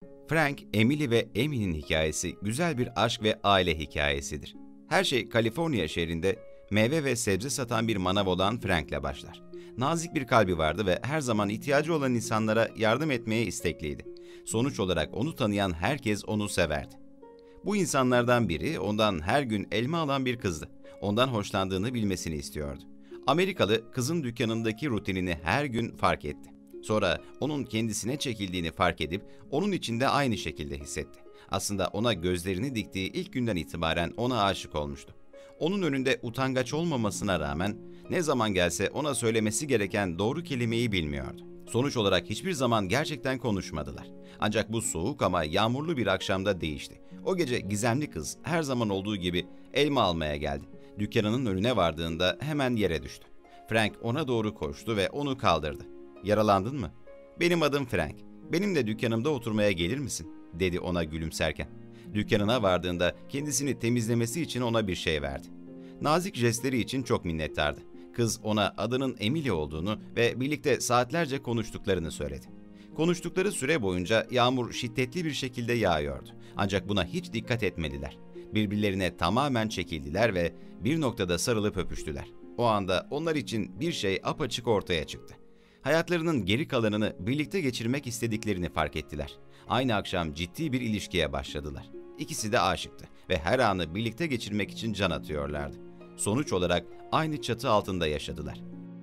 Frank, Emily ve Amy'nin hikayesi güzel bir aşk ve aile hikayesidir. Her şey Kaliforniya şehrinde meyve ve sebze satan bir manav olan Frank'le başlar. Nazik bir kalbi vardı ve her zaman ihtiyacı olan insanlara yardım etmeye istekliydi. Sonuç olarak onu tanıyan herkes onu severdi. Bu insanlardan biri ondan her gün elma alan bir kızdı. Ondan hoşlandığını bilmesini istiyordu. Amerikalı kızın dükkanındaki rutinini her gün fark etti. Sonra onun kendisine çekildiğini fark edip onun içinde aynı şekilde hissetti. Aslında ona gözlerini diktiği ilk günden itibaren ona aşık olmuştu. Onun önünde utangaç olmamasına rağmen ne zaman gelse ona söylemesi gereken doğru kelimeyi bilmiyordu. Sonuç olarak hiçbir zaman gerçekten konuşmadılar. Ancak bu soğuk ama yağmurlu bir akşamda değişti. O gece gizemli kız her zaman olduğu gibi elma almaya geldi. Dükkanının önüne vardığında hemen yere düştü. Frank ona doğru koştu ve onu kaldırdı. "Yaralandın mı?" "Benim adım Frank. Benimle dükkanımda oturmaya gelir misin?" dedi ona gülümserken. Dükkanına vardığında kendisini temizlemesi için ona bir şey verdi. Nazik jestleri için çok minnettardı. Kız ona adının Emily olduğunu ve birlikte saatlerce konuştuklarını söyledi. Konuştukları süre boyunca yağmur şiddetli bir şekilde yağıyordu. Ancak buna hiç dikkat etmediler. Birbirlerine tamamen çekildiler ve bir noktada sarılıp öpüştüler. O anda onlar için bir şey apaçık ortaya çıktı. Hayatlarının geri kalanını birlikte geçirmek istediklerini fark ettiler. Aynı akşam ciddi bir ilişkiye başladılar. İkisi de aşıktı ve her anı birlikte geçirmek için can atıyorlardı. Sonuç olarak aynı çatı altında yaşadılar.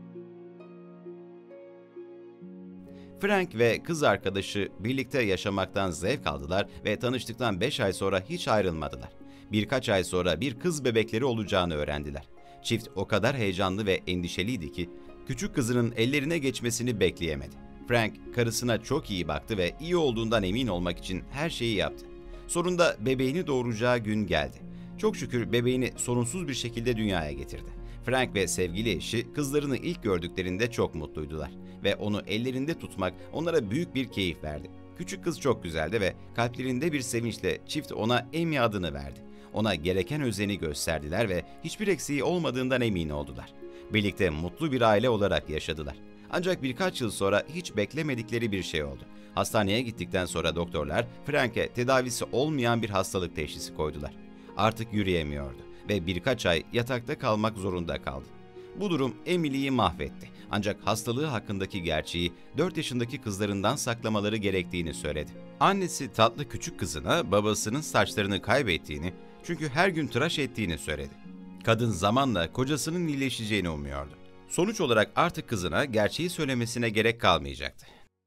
Frank ve kız arkadaşı birlikte yaşamaktan zevk aldılar ve tanıştıktan 5 ay sonra hiç ayrılmadılar. Birkaç ay sonra bir kız bebekleri olacağını öğrendiler. Çift o kadar heyecanlı ve endişeliydi ki küçük kızının ellerine geçmesini bekleyemedi. Frank karısına çok iyi baktı ve iyi olduğundan emin olmak için her şeyi yaptı. Sonunda bebeğini doğuracağı gün geldi. Çok şükür bebeğini sorunsuz bir şekilde dünyaya getirdi. Frank ve sevgili eşi kızlarını ilk gördüklerinde çok mutluydular ve onu ellerinde tutmak onlara büyük bir keyif verdi. Küçük kız çok güzeldi ve kalplerinde bir sevinçle çift ona Amy adını verdi. Ona gereken özeni gösterdiler ve hiçbir eksiği olmadığından emin oldular. Birlikte mutlu bir aile olarak yaşadılar. Ancak birkaç yıl sonra hiç beklemedikleri bir şey oldu. Hastaneye gittikten sonra doktorlar Frank'e tedavisi olmayan bir hastalık teşhisi koydular. Artık yürüyemiyordu ve birkaç ay yatakta kalmak zorunda kaldı. Bu durum Emily'yi mahvetti. Ancak hastalığı hakkındaki gerçeği 4 yaşındaki kızlarından saklamaları gerektiğini söyledi. Annesi tatlı küçük kızına babasının saçlarını kaybettiğini, çünkü her gün tıraş ettiğini söyledi. Kadın zamanla kocasının iyileşeceğini umuyordu. Sonuç olarak artık kızına gerçeği söylemesine gerek kalmayacaktı.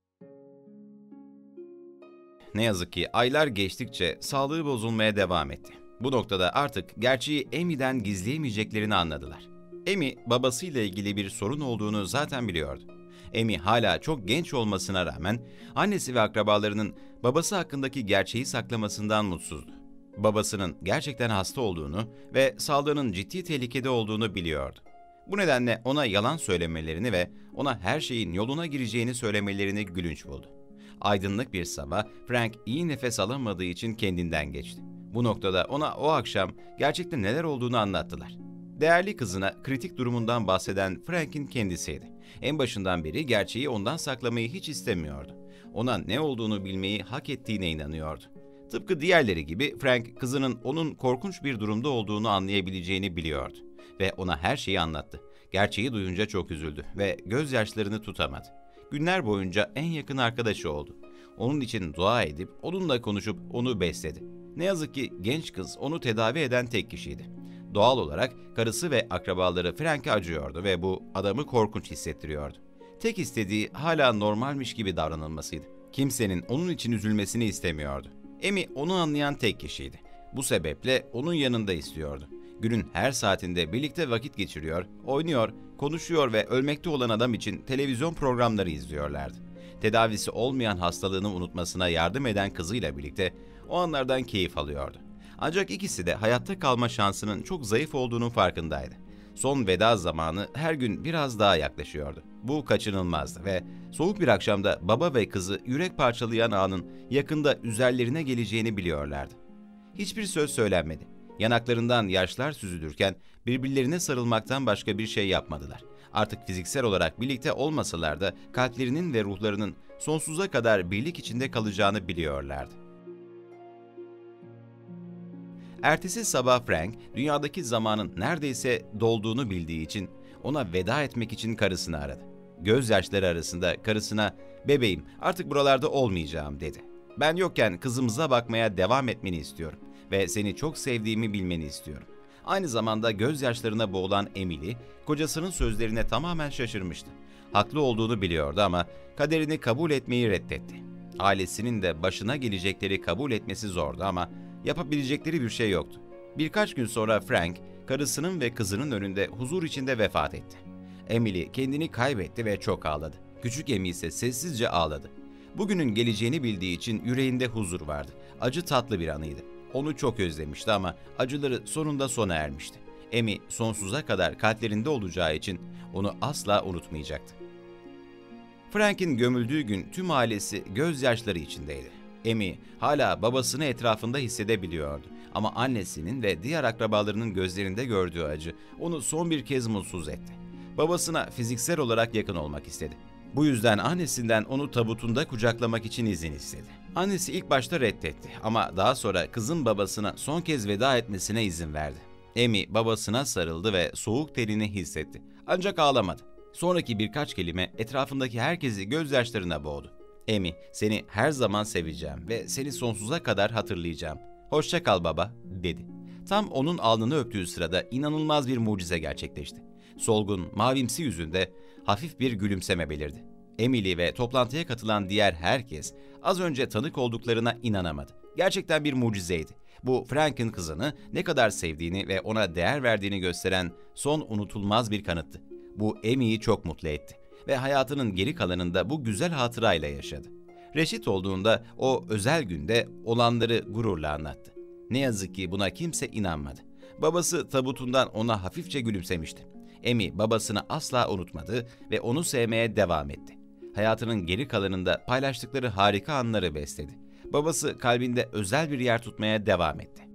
Ne yazık ki aylar geçtikçe sağlığı bozulmaya devam etti. Bu noktada artık gerçeği Amy'den gizleyemeyeceklerini anladılar. Amy, babasıyla ilgili bir sorun olduğunu zaten biliyordu. Amy hala çok genç olmasına rağmen annesi ve akrabalarının babası hakkındaki gerçeği saklamasından mutsuzdu. Babasının gerçekten hasta olduğunu ve sağlığının ciddi tehlikede olduğunu biliyordu. Bu nedenle ona yalan söylemelerini ve ona her şeyin yoluna gireceğini söylemelerini gülünç buldu. Aydınlık bir sabah Frank iyi nefes alamadığı için kendinden geçti. Bu noktada ona o akşam gerçekten neler olduğunu anlattılar. Değerli kızına kritik durumundan bahseden Frank'in kendisiydi. En başından beri gerçeği ondan saklamayı hiç istemiyordu. Ona ne olduğunu bilmeyi hak ettiğine inanıyordu. Tıpkı diğerleri gibi Frank kızının onun korkunç bir durumda olduğunu anlayabileceğini biliyordu ve ona her şeyi anlattı. Gerçeği duyunca çok üzüldü ve gözyaşlarını tutamadı. Günler boyunca en yakın arkadaşı oldu. Onun için dua edip onunla konuşup onu besledi. Ne yazık ki genç kız onu tedavi eden tek kişiydi. Doğal olarak karısı ve akrabaları Frank'e acıyordu ve bu adamı korkunç hissettiriyordu. Tek istediği hala normalmiş gibi davranılmasıydı. Kimsenin onun için üzülmesini istemiyordu. Amy onu anlayan tek kişiydi. Bu sebeple onun yanında istiyordu. Günün her saatinde birlikte vakit geçiriyor, oynuyor, konuşuyor ve ölmekte olan adam için televizyon programları izliyorlardı. Tedavisi olmayan hastalığını unutmasına yardım eden kızıyla birlikte o anlardan keyif alıyordu. Ancak ikisi de hayatta kalma şansının çok zayıf olduğunun farkındaydı. Son veda zamanı her gün biraz daha yaklaşıyordu. Bu kaçınılmazdı ve soğuk bir akşamda baba ve kızı yürek parçalayan anın yakında üzerlerine geleceğini biliyorlardı. Hiçbir söz söylenmedi. Yanaklarından yaşlar süzülürken birbirlerine sarılmaktan başka bir şey yapmadılar. Artık fiziksel olarak birlikte olmasalar da kalplerinin ve ruhlarının sonsuza kadar birlik içinde kalacağını biliyorlardı. Ertesi sabah Frank, dünyadaki zamanın neredeyse dolduğunu bildiği için ona veda etmek için karısını aradı. Gözyaşları arasında karısına "Bebeğim, artık buralarda olmayacağım," dedi. "Ben yokken kızımıza bakmaya devam etmeni istiyorum ve seni çok sevdiğimi bilmeni istiyorum." Aynı zamanda gözyaşlarına boğulan Emily, kocasının sözlerine tamamen şaşırmıştı. Haklı olduğunu biliyordu ama kaderini kabul etmeyi reddetti. Ailesinin de başına gelecekleri kabul etmesi zordu ama yapabilecekleri bir şey yoktu. Birkaç gün sonra Frank, karısının ve kızının önünde huzur içinde vefat etti. Emily kendini kaybetti ve çok ağladı. Küçük Amy ise sessizce ağladı. Bugünün geleceğini bildiği için yüreğinde huzur vardı. Acı tatlı bir anıydı. Onu çok özlemişti ama acıları sonunda sona ermişti. Amy sonsuza kadar kalplerinde olacağı için onu asla unutmayacaktı. Frank'in gömüldüğü gün tüm ailesi gözyaşları içindeydi. Amy hala babasını etrafında hissedebiliyordu ama annesinin ve diğer akrabalarının gözlerinde gördüğü acı onu son bir kez mutsuz etti. Babasına fiziksel olarak yakın olmak istedi. Bu yüzden annesinden onu tabutunda kucaklamak için izin istedi. Annesi ilk başta reddetti ama daha sonra kızın babasına son kez veda etmesine izin verdi. Amy babasına sarıldı ve soğuk tenini hissetti. Ancak ağlamadı. Sonraki birkaç kelime etrafındaki herkesi gözyaşlarına boğdu. "Amy, seni her zaman seveceğim ve seni sonsuza kadar hatırlayacağım. Hoşça kal baba," dedi. Tam onun alnını öptüğü sırada inanılmaz bir mucize gerçekleşti. Solgun, mavimsi yüzünde hafif bir gülümseme belirdi. Emily ve toplantıya katılan diğer herkes az önce tanık olduklarına inanamadı. Gerçekten bir mucizeydi. Bu Frank'in kızını ne kadar sevdiğini ve ona değer verdiğini gösteren son unutulmaz bir kanıttı. Bu Amy'yi çok mutlu etti ve hayatının geri kalanında bu güzel hatırayla yaşadı. Reşit olduğunda o özel günde olanları gururla anlattı. Ne yazık ki buna kimse inanmadı. Babası tabutundan ona hafifçe gülümsemişti. Amy babasını asla unutmadı ve onu sevmeye devam etti. Hayatının geri kalanında paylaştıkları harika anları besledi. Babası kalbinde özel bir yer tutmaya devam etti.